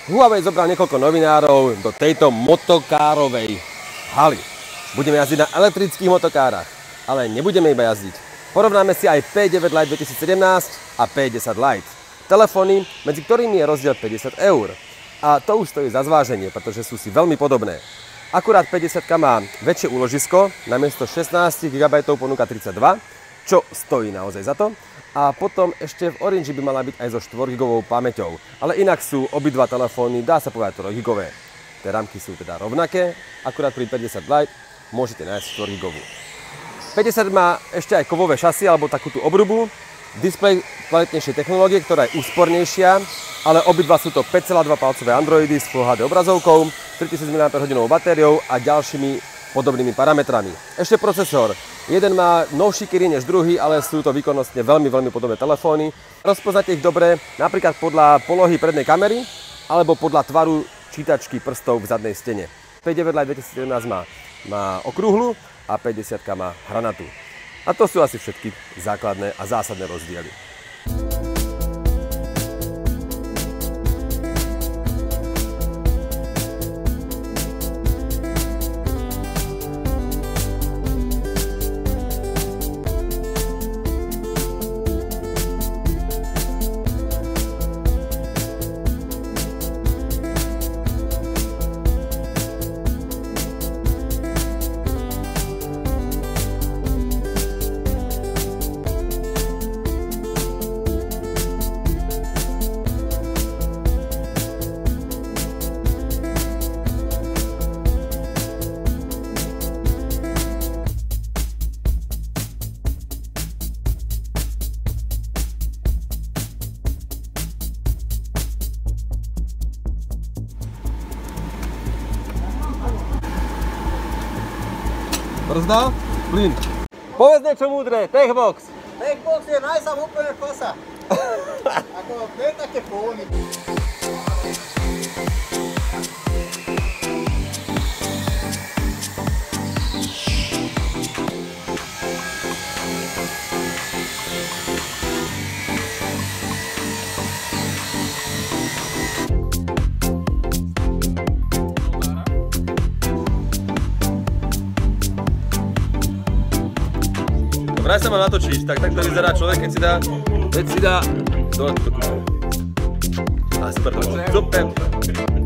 Huawei zobral niekoľko novinárov do tejto motokárovej haly. Budeme jazdiť na elektrických motokárach, ale nebudeme iba jazdiť. Porovnáme si aj P9 Lite 2017 a P10 Lite. Telefóny, medzi ktorými je rozdiel 50 €. A to už stojí za zváženie, pretože sú si veľmi podobné. Akurát P10 má väčšie úložisko, namiesto 16 GB ponúka 32, čo stojí naozaj za to. A potom ešte v Orange by mala byť aj so 4 GB pamäťou. Ale inak sú obidva telefóny, dá sa povedať, 3 GB. Tie rámky sú teda rovnaké, akurát pri P10 Lite môžete nájsť 4 GB. P10 má ešte aj kovové šasy alebo takú tú obrubu, displej kvalitnejšej technológie, ktorá je úspornejšia, ale obidva sú to 5,2 palcové Androidy s Full HD obrazovkou, 3000 mAh batériou a ďalšími podobnými parametrami. Ešte procesor. Jeden má novší Kirin než druhý, ale sú to výkonnostne veľmi podobné telefóny. Rozpoznáte ich dobre napríklad podľa polohy prednej kamery alebo podľa tvaru čítačky prstov v zadnej stene. P9 Lite 2017 má okrúhlu a P10 má hranatú. A to sú asi všetky základné a zásadné rozdiely. Brzda, plyn. Povedz niečo múdre, Techbox. Techbox je najsám úplne kosa. Ako to je také fóny. Vraj sa má natočiť, tak to vyzerá človek, keď si dá dole túto kúšku. A super to bolo. Super.